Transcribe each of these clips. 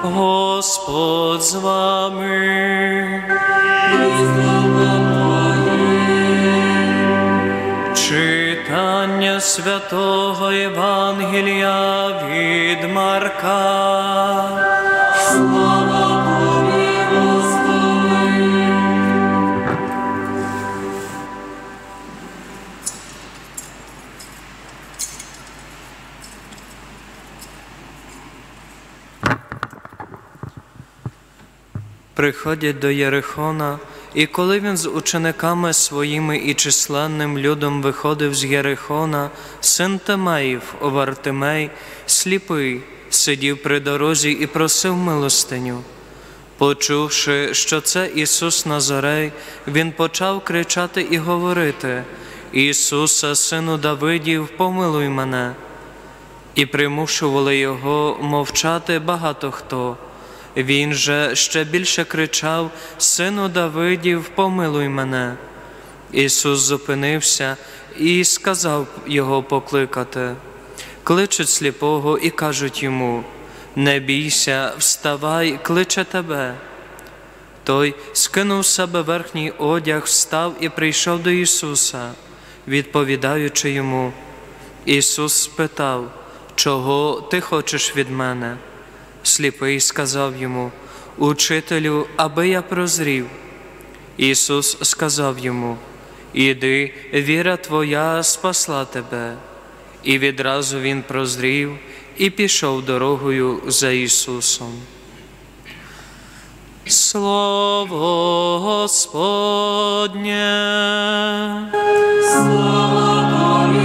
Господь з вами. Читання Святого Євангелія від Марка. Слава Тобі, Господи! Приходять до Єрихона, і коли він з учениками своїми і численним людом виходив з Єрихона, син Тимеїв, Вартимей, сліпий, сидів при дорозі і просив милостиню. Почувши, що це Ісус Назарей, він почав кричати і говорити: «Ісусе, сину Давидів, помилуй мене!» І примушували його мовчати багато хто. Він же ще більше кричав: «Сину Давидів, помилуй мене!» Ісус зупинився і сказав його покликати. Кличуть сліпого і кажуть йому: «Не бійся, вставай, кличе тебе». Той скинув з себе верхній одяг, встав і прийшов до Ісуса, відповідаючи йому. Ісус спитав: «Чого ти хочеш від мене?» Сліпий сказав йому: «Учителю, аби я прозрів». Ісус сказав йому: «Іди, віра твоя спасла тебе». І відразу він прозрів і пішов дорогою за Ісусом. Слово Господнє! Слава Тобі,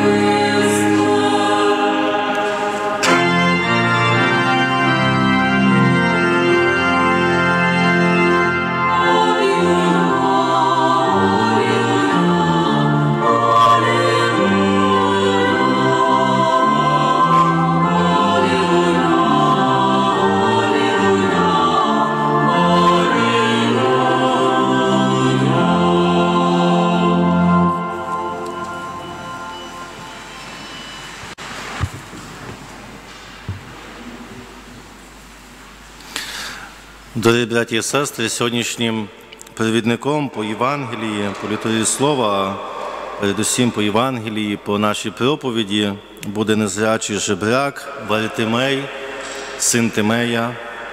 Дорогі браті і сестри, сьогоднішнім провідником по Євангелії, по літургії Слова, передусім по Євангелії, по нашій проповіді буде незрячий жебрак Вартимей, син Тимея.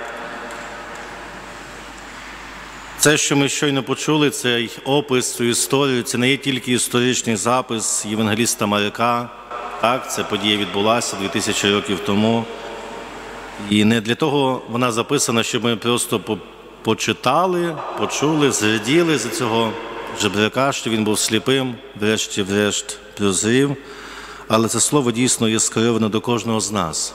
Це, що ми щойно почули, цей опис, цю історію, це не є тільки історичний запис євангеліста Марка. Так, ця подія відбулася 2000 років тому. І не для того вона записана, щоб ми просто почитали, почули, зраділи за цього жебрака, що він був сліпим, врешті-решт прозрів. Але це слово дійсно є скероване до кожного з нас,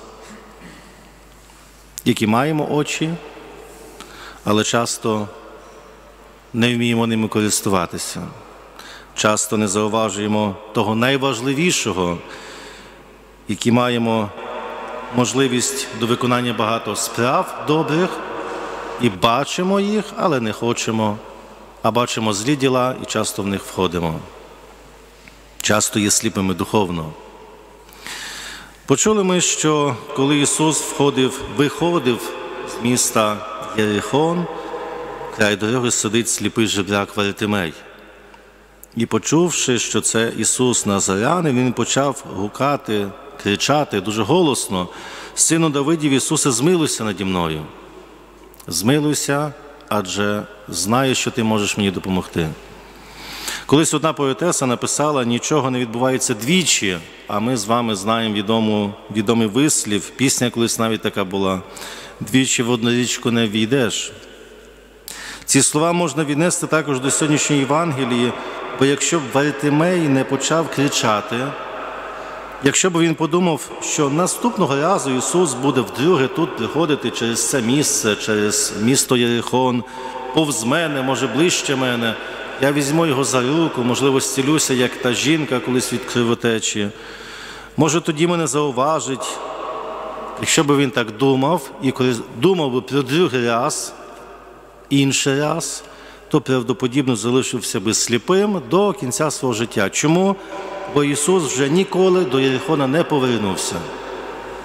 які маємо очі, але часто не вміємо ними користуватися. Часто не зауважуємо того найважливішого, який маємо можливість до виконання багато справ добрих, і бачимо їх, але не хочемо, а бачимо злі діла і часто в них входимо. Часто є сліпими духовно. Почули ми, що коли Ісус виходив з міста Єрихон, край дороги сидить сліпий жебрак Вартимей. І почувши, що це Ісус Назарянин, він почав гукати, кричати дуже голосно: «Сину Давидів, Ісусе, змилуйся наді мною! Змилуйся, адже знаю, що ти можеш мені допомогти». Колись одна поетеса написала: «Нічого не відбувається двічі», а ми з вами знаємо відомий вислів, пісня колись навіть така була: «Двічі в одну річку не війдеш». Ці слова можна віднести також до сьогоднішньої Євангелії, бо якщо б Вартимей не почав кричати, якщо б він подумав, що наступного разу Ісус буде вдруге тут приходити через це місце, через місто Єрихон, повз мене, може ближче мене, я візьму його за руку, можливо, зцілюся, як та жінка колись від кровотечі, може тоді мене зауважить. Якщо б він так думав, і думав би про другий раз, інший раз, то правдоподібно залишився би сліпим до кінця свого життя. Чому? Бо Ісус вже ніколи до Єрихона не повернувся.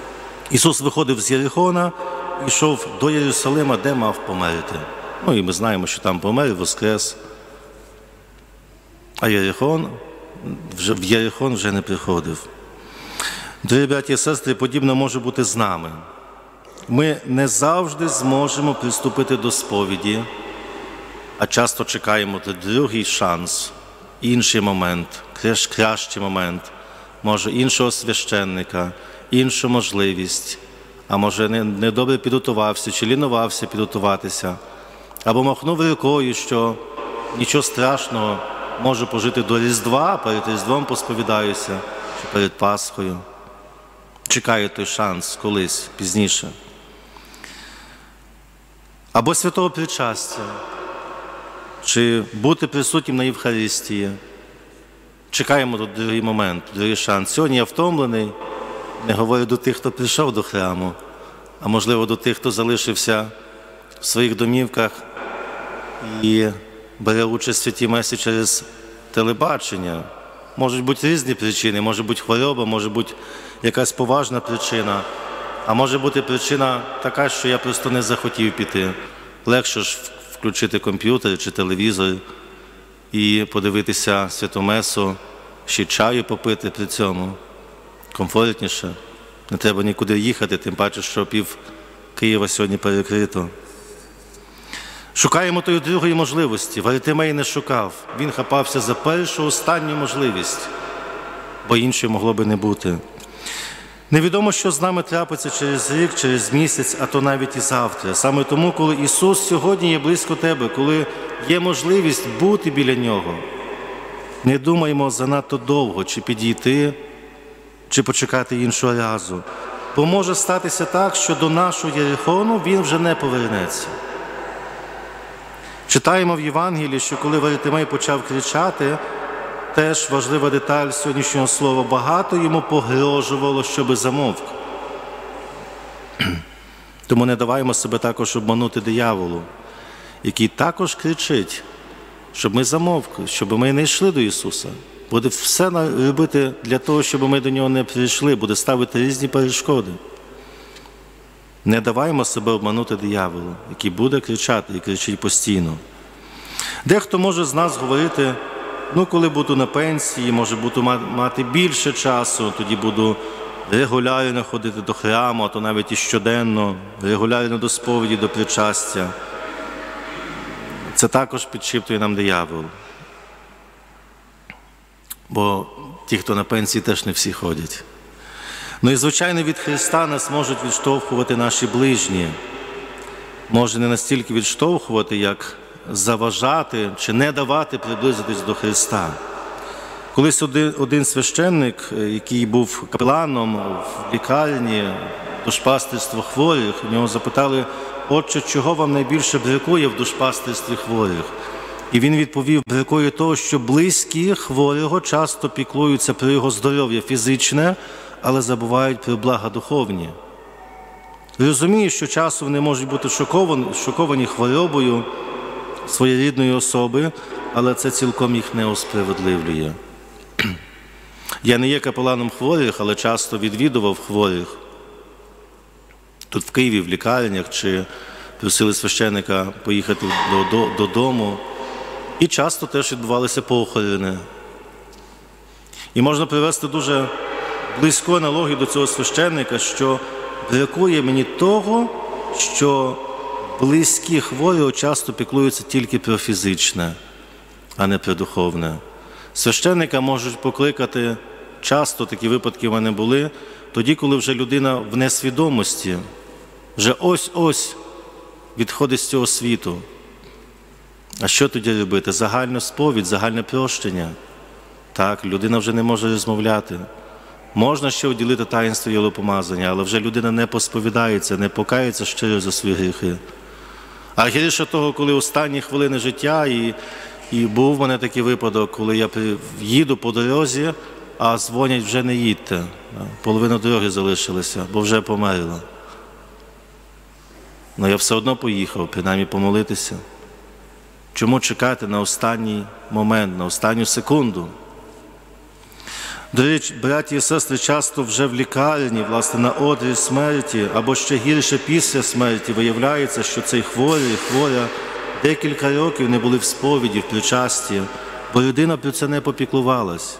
Ісус виходив з Єрихона і йшов до Єрусалима, де мав померти. І ми знаємо, що там помер, воскрес. А в Єрихон вже не приходив. Дорогі браті і сестри, подібно може бути з нами. Ми не завжди зможемо приступити до сповіді, а часто чекаємо другий шанс, інший момент, кращий момент, може іншого священника, іншу можливість, а може недобре підготувався чи лінувався підготуватися, або махнув рукою, що нічого страшного, можу пожити до Різдва, перед Різдвом посповідаюся, чи перед Пасхою. Чекаю той шанс колись, пізніше. Або святого причастя, чи бути присутнім на Євхаристії. Чекаємо до другий момент, другий шанс. Сьогодні я втомлений, не говорю до тих, хто прийшов до храму, а можливо до тих, хто залишився в своїх домівках і бере участь в святій месі через телебачення. Можуть бути різні причини, може бути хвороба, може бути якась поважна причина, а може бути причина така, що я просто не захотів піти. Легше ж включити комп'ютер чи телевізор і подивитися святу месу, ще чаю попити при цьому. Комфортніше. Не треба нікуди їхати, тим паче, що пів Києва сьогодні перекрито. Шукаємо тої другої можливості. Вартимей не шукав. Він хапався за першу, останню можливість, бо іншої могло би не бути. Невідомо, що з нами трапиться через рік, через місяць, а то навіть і завтра. Саме тому, коли Ісус сьогодні є близько тебе, коли є можливість бути біля Нього, не думаймо занадто довго, чи підійти, чи почекати іншого разу. Бо може статися так, що до нашого Єрихону Він вже не повернеться. Читаємо в Євангелії, що коли Вартимей почав кричати, теж важлива деталь сьогоднішнього слова, багато йому погрожувало, щоби замовк. Тому не даваймо себе також обманути дияволу, який також кричить, щоб ми замовкли, щоб ми не йшли до Ісуса. Буде все робити для того, щоб ми до Нього не прийшли, буде ставити різні перешкоди. Не даваймо себе обманути дияволу, який буде кричати і кричить постійно. Дехто може з нас говорити, коли буду на пенсії, може буду мати більше часу, тоді буду регулярно ходити до храму, а то навіть і щоденно, регулярно до сповіді, до причастя. Це також підшіптує нам диявол. Бо ті, хто на пенсії, теж не всі ходять. І, звичайно, від Христа нас можуть відштовхувати наші ближні. Може не настільки відштовхувати, як заважати чи не давати приблизитись до Христа. Колись один священник, який був капеланом в лікарні душпастерства хворих, у нього запитали: «Отче, чого вам найбільше бракує в душпастерстві хворих?» І він відповів: бракує того, що близькі хворого часто піклуються про його здоров'я фізичне, але забувають про блага духовні. Розумію, що часом вони можуть бути шоковані хворобою своєрідної особи, але це цілком їх не осправедливлює. Я не є капеланом хворих, але часто відвідував хворих. Тут в Києві, в лікарнях, чи просили священика поїхати додому. І часто теж відбувалися похорони. І можна привести дуже близьку аналогію до цього священника, що бракує мені того, що близькі хворого часто піклуються тільки про фізичне, а не про духовне. Священника можуть покликати, часто такі випадки в мене були, тоді, коли вже людина в несвідомості, вже ось-ось відходить з цього світу. А що тоді робити? Загальну сповідь, загальне прощення. Так, людина вже не може розмовляти. Можна ще уділити таїнство єлопомазання, але вже людина не посповідається, не покається щиро за свої гріхи. А гірше того, коли останні хвилини життя, і був в мене такий випадок, коли я їду по дорозі, а дзвонять: вже не їдьте, половина дороги залишилася, бо вже померла. Але я все одно поїхав, принаймні помолитися. Чому чекати на останній момент, на останню секунду? До речі, браті і сестри, часто вже в лікарні, власне, на одрі смерті, або ще гірше після смерті, виявляється, що цей хворя декілька років не були в сповіді, в причасті, бо людина про це не попіклувалась.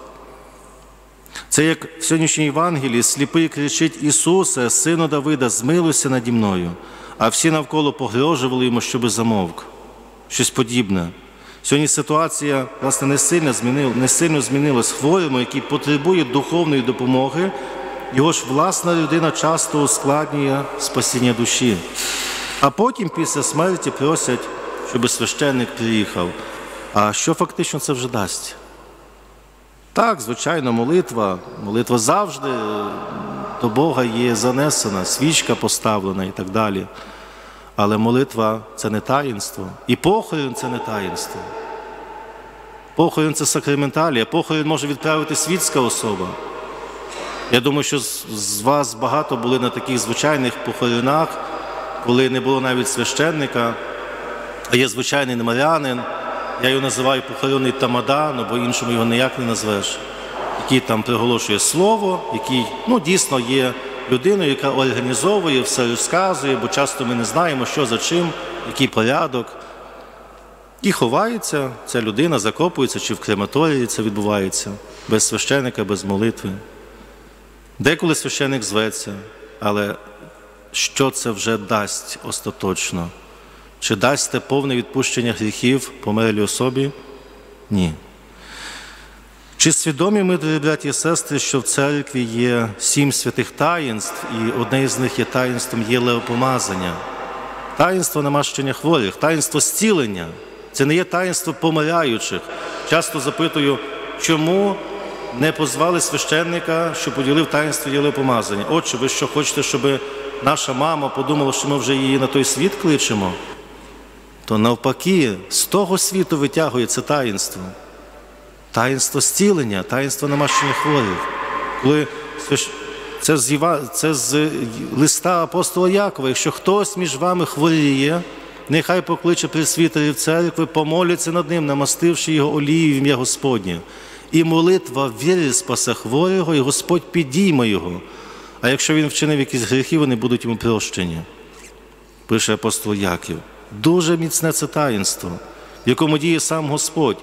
Це як в сьогоднішній Євангелії сліпий кричить: «Ісусе, Сину Давида, змилуйся наді мною», а всі навколо погрожували йому, щоби замовк. Щось подібне. Сьогодні ситуація, власне, не сильно змінилась. Хворому, який потребує духовної допомоги, його ж власна людина часто ускладнює спасіння душі. А потім, після смерті, просять, щоб священник приїхав. А що фактично це вже дасть? Так, звичайно, молитва завжди до Бога є занесена, свічка поставлена і так далі. Але молитва – це не таїнство. І похорон – це не таїнство. Похорон – це сакраменталія. Похорон може відправити світська особа. Я думаю, що з вас багато були на таких звичайних похоронах, коли не було навіть священника, а є звичайний мирянин. Я його називаю похоронний тамада, бо іншому його ніяк не назвеш. Який там приголошує слово, який, дійсно є людиною, яка організовує, все розказує, бо часто ми не знаємо, що за чим, який порядок. І ховається, ця людина закопується, чи в крематорії це відбувається, без священика, без молитви. Деколи священик зветься, але що це вже дасть остаточно? Чи дасть те повне відпущення гріхів померлій особі? Ні. Чи свідомі ми, дорогі браті і сестри, що в церкві є 7 святих таїнств, і одне з них є таїнством єлеопомазання? Таїнство намащення хворих, таїнство зцілення. Це не є таїнство помираючих. Часто запитую, чому не позвали священника, що поділив таїнство єлеопомазання? Отче, ви що, хочете, щоб наша мама подумала, що ми вже її на той світ кличемо? То навпаки, з того світу витягує це таїнство. Таїнство зцілення, таїнство намащення хворих. Коли це з листа апостола Якова: якщо хтось між вами хворіє, нехай покличе пресвітерів церкви, помоляться над ним, намастивши його олією в ім'я Господнє. І молитва віри спасе хворого, і Господь підійме його. А якщо він вчинив якісь гріхи, вони будуть йому прощені. Пише апостол Яків. Дуже міцне це таїнство, в якому діє сам Господь.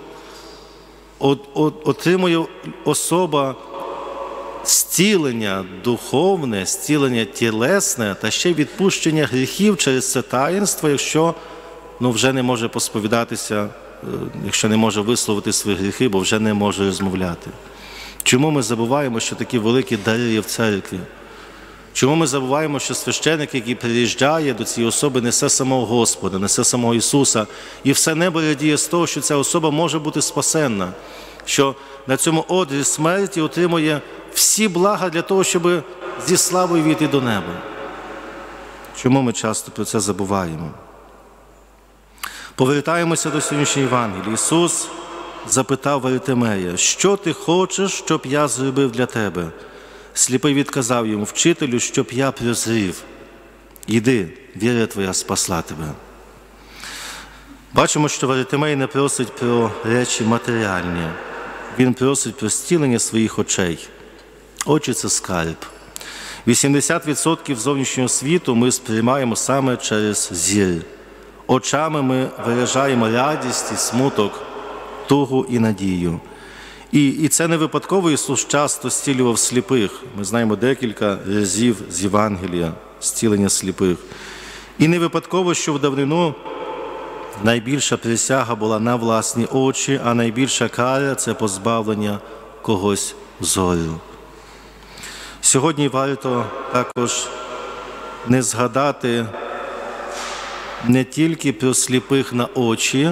Отримує особа зцілення духовне, зцілення тілесне та ще відпущення гріхів через це таїнство, якщо вже не може посповідатися, якщо не може висловити свої гріхи, бо вже не може розмовляти. Чому ми забуваємо, що такі великі дари є в церкві? Чому ми забуваємо, що священик, який приїжджає до цієї особи, несе самого Господа, несе самого Ісуса, і все небо радіє з того, що ця особа може бути спасенна, що на цьому одрі смерті отримує всі блага для того, щоб зі славою війти до неба? Чому ми часто про це забуваємо? Повертаємося до сьогоднішньої Євангелії. Ісус запитав Вартимея: «Що ти хочеш, щоб я зробив для тебе?» Сліпий відказав йому: «Вчителю, щоб я прозрів». «Іди, віра твоя спасла тебе». Бачимо, що Вартимей не просить про речі матеріальні. Він просить про зцілення своїх очей. Очі – це скарб. 80% зовнішнього світу ми сприймаємо саме через зір. Очами ми виражаємо радість і смуток, тугу і надію. І це не випадково Ісус часто зцілював сліпих. Ми знаємо декілька разів з Євангелія зцілення сліпих. І не випадково, що в давнину найбільша присяга була на власні очі, а найбільша кара – це позбавлення когось зору. Сьогодні варто також не згадати не тільки про сліпих на очі,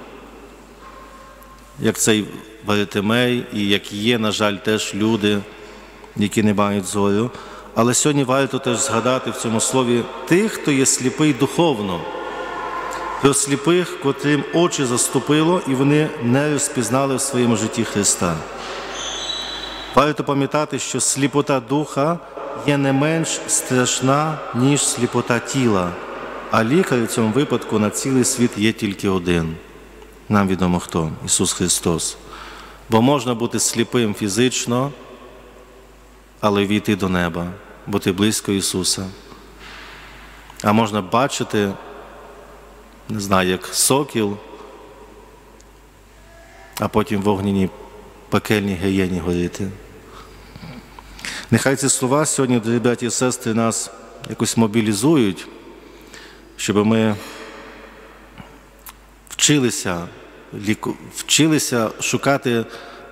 як цей Вартимей, і як є, на жаль, теж люди, які не мають зору, але сьогодні варто теж згадати в цьому слові тих, хто є сліпий духовно, про сліпих, котрим очі заступило, і вони не розпізнали в своєму житті Христа. Варто пам'ятати, що сліпота духа є не менш страшна, ніж сліпота тіла, а лікар в цьому випадку на цілий світ є тільки один. Нам відомо хто – Ісус Христос. Бо можна бути сліпим фізично, але війти до неба, бути близько Ісуса. А можна бачити, не знаю, як сокіл, а потім в огняній пекельній гієні горіти. Нехай ці слова сьогодні, дорогі браті і сестри, нас якось мобілізують, щоб ми вчилися шукати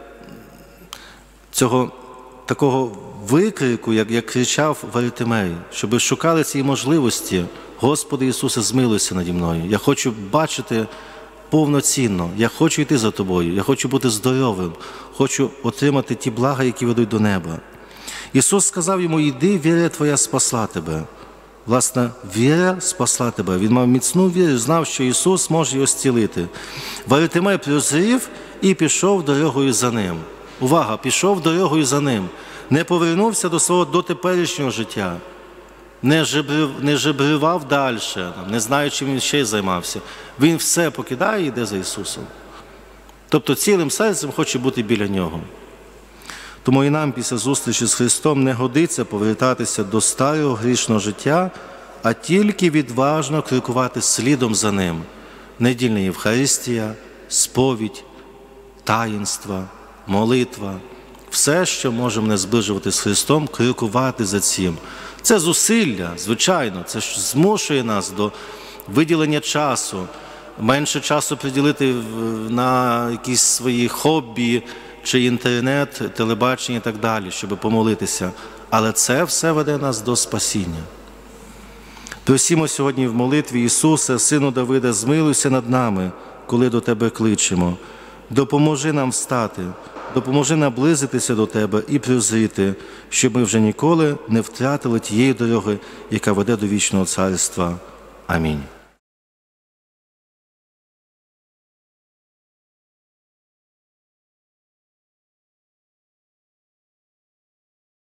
цього такого викрику, як кричав Вартимей, щоб шукали ці можливості. Господи Ісусе, змилуйся наді мною. Я хочу бачити повноцінно, я хочу йти за Тобою, я хочу бути здоровим, хочу отримати ті блага, які ведуть до неба. Ісус сказав йому: «Іди, віра твоя спасла тебе». Власне, віра спасла тебе. Він мав міцну віру, знав, що Ісус може його зцілити. Вартимей прозрів і пішов дорогою за ним. Увага! Пішов дорогою за ним. Не повернувся до свого дотеперішнього життя. Не жебрував далі, не знаю, чим він ще й займався. Він все покидає і йде за Ісусом. Тобто цілим серцем хоче бути біля Нього. Тому і нам після зустрічі з Христом не годиться повертатися до старого грішного життя, а тільки відважно крокувати слідом за Ним. Недільна Євхаристія, сповідь, таїнства, молитва. Все, що може мене зближувати з Христом, крокувати за цим. Це зусилля, звичайно, це ж змушує нас до виділення часу, менше часу приділити на якісь свої хобі, чи інтернет, телебачення і так далі, щоб помолитися. Але це все веде нас до спасіння. Просімо сьогодні в молитві: Ісусе, Сину Давида, змилуйся над нами, коли до Тебе кличемо. Допоможи нам встати, допоможи наблизитися до Тебе і прозріти, щоб ми вже ніколи не втратили тієї дороги, яка веде до вічного царства. Амінь.